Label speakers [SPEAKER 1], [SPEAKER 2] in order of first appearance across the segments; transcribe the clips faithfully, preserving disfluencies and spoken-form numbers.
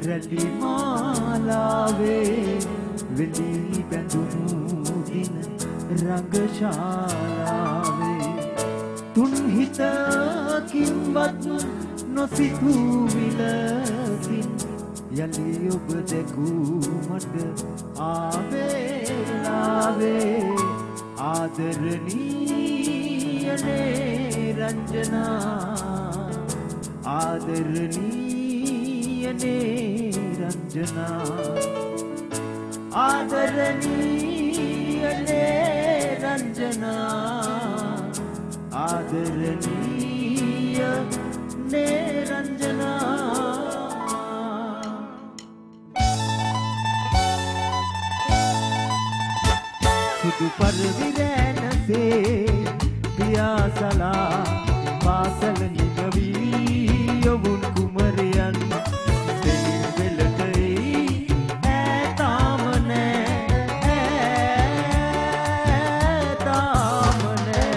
[SPEAKER 1] රැලි මාලාවේ වෙලී බැඳුණු දින රංගශාලාවේ තුන් හිතකින්වත් නොසිතූ විලසින් යලි ඔබ දැකූ මට ආවේලාවේ ආදරණීයනේ රංජනා ආදරණීයනේ රංජනා ආදරණීයනේ රංජනා ආදරණීයනේ රංජනා සුදු පරිවිරැනසේ පියාසලා පාසල නිමවී යොවුන් කුමරයන් දෙලින් වෙලකයි ඈතාම නෑ ඈතාම නෑ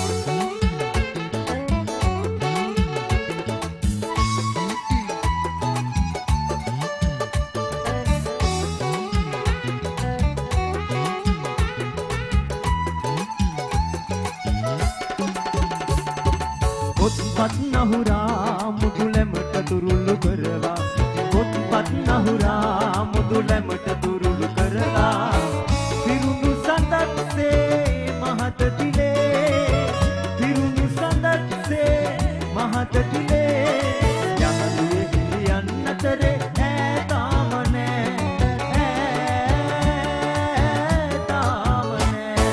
[SPEAKER 1] පොත්පත් නහුරා මුදුලැමට දුරුළු කරවා පොත්පත් නහුරා මුදුලැමට දුරුළු කරලා පිරුණු සඳක්සේ මහත තිලේ පිරුණු සඳක්සේ මහත තිලේ යහළුවේ හිලියන් අතරේ ඈතාම නෑ ඈතාම නෑ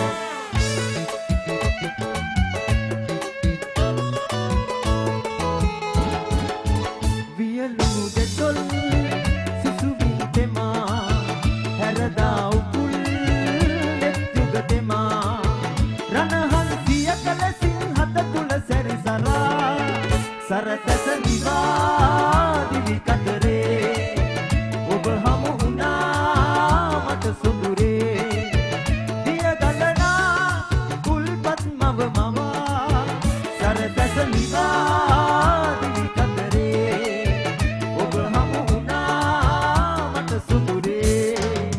[SPEAKER 1] සරතස විවාදිවි කතරේ ඔබ හමු වුණා මට සුදුරේ දිය ගලනා කුල්පත් මව මම සරතස විවාදිවි කතරේ ඔබ හමු වුණා මට සුදුරේ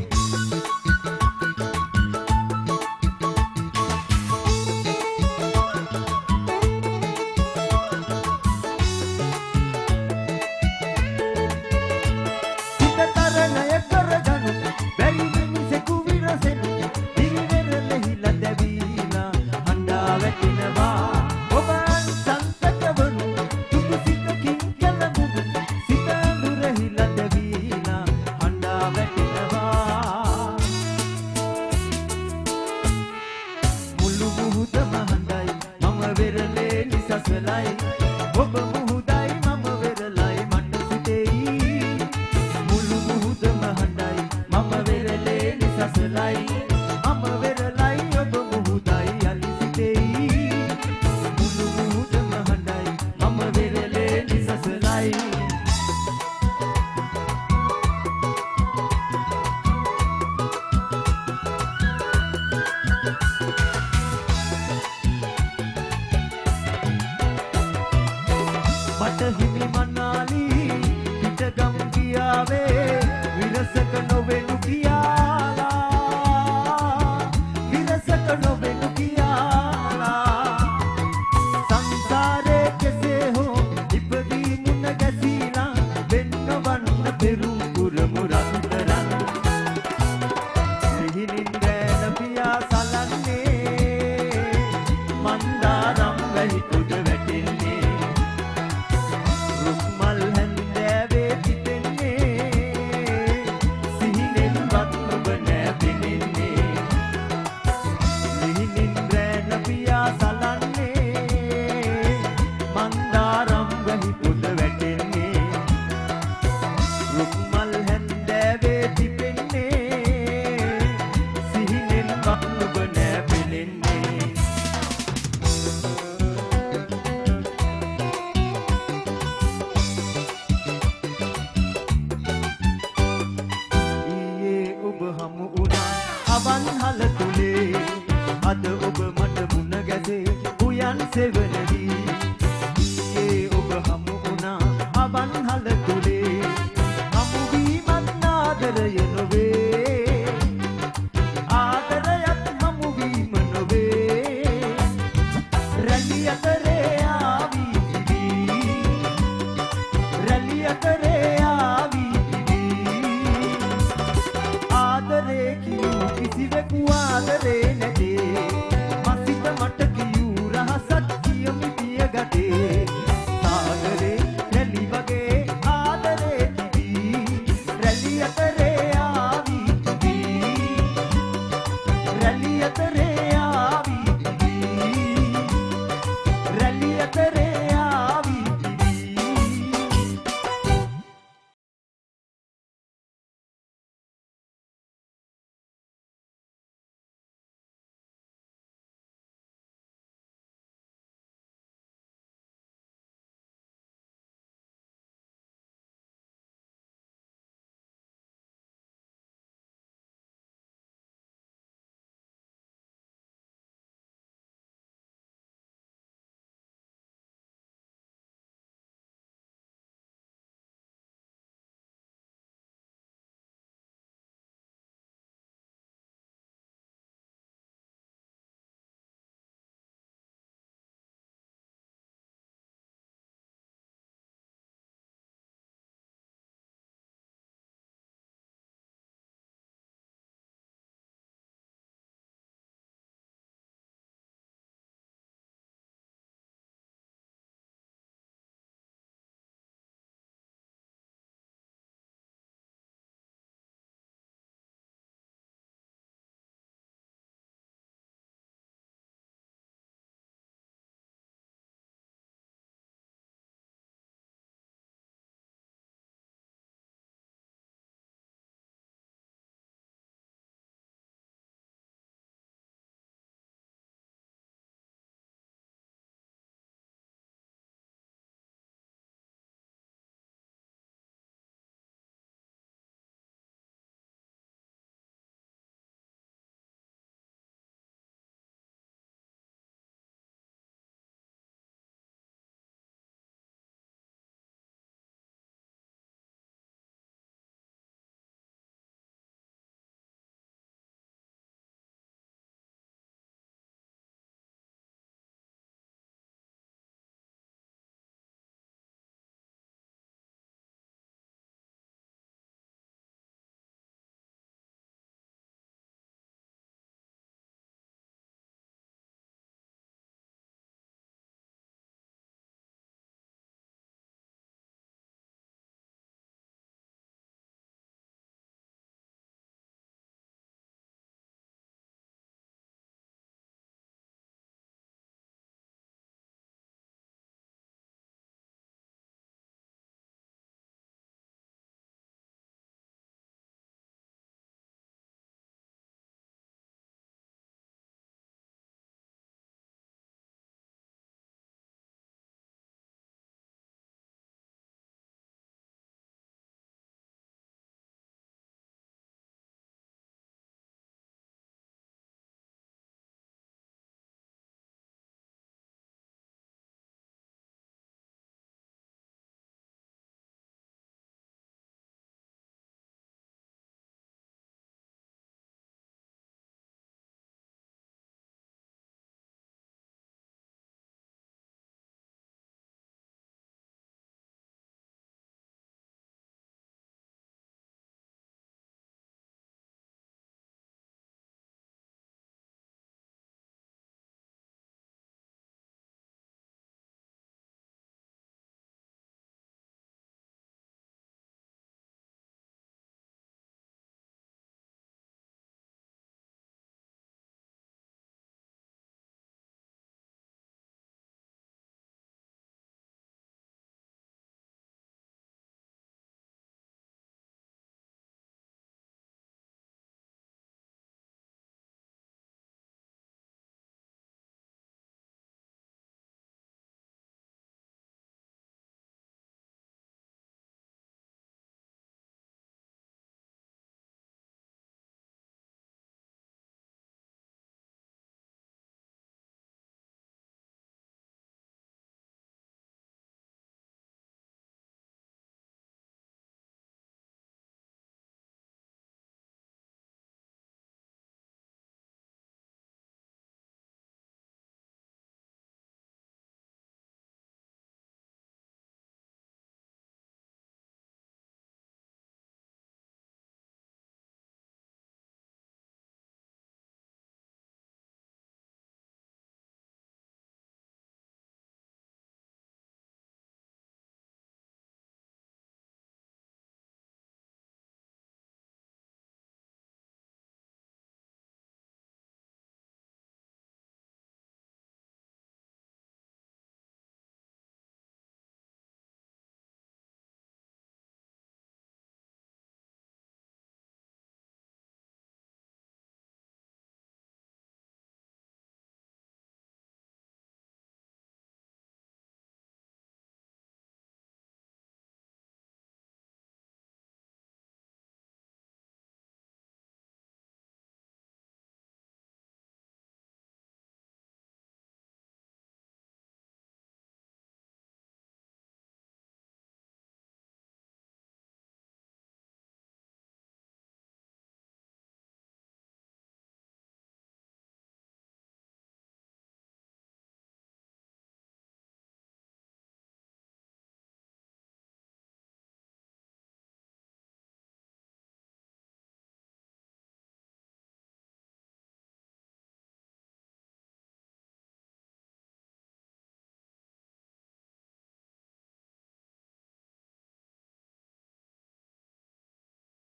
[SPEAKER 1] ඔබ මුහුදයි මම වෙරළයි මට සිතෙයි මුළු මුහුදම හඬයි මම වෙරළේ නිසසලයි මම වෙරළයි ඔබ මුහුදයි යලි සිතෙයි මුළු මුහුදම හඬයි මම වෙරළේ නිසසලයි මට හිමි මනාලි පිටගම් ගියාවේ විරසක නොවෙනු කියාලා විරසක නොවෙනු කියාලා සංසාරේ කෙසේ හෝ ඉපදී මුණ ගැසීලා වෙන්නවන්න පෙරුම් පුරමු රන්තරන් සිහිනින් රැන පියා සලන්නේ මන්දාරම් වැහි කුඩ වැටෙන්නේ මල් හැන්දෑවේ පිපෙන්නේ සිහිනෙන්වත් ඔබ නෑ පෙනෙන්නේ සිහිනින් රැන පියා සලන්නේ මන්දාරම් වැහි පොඩ වැටෙන්නේ රුක් මල් හැන්දෑවේ පිපෙන්නේ සිහිනෙන්වත් ඔබ නෑ පෙනෙන්නේ අවන් හලක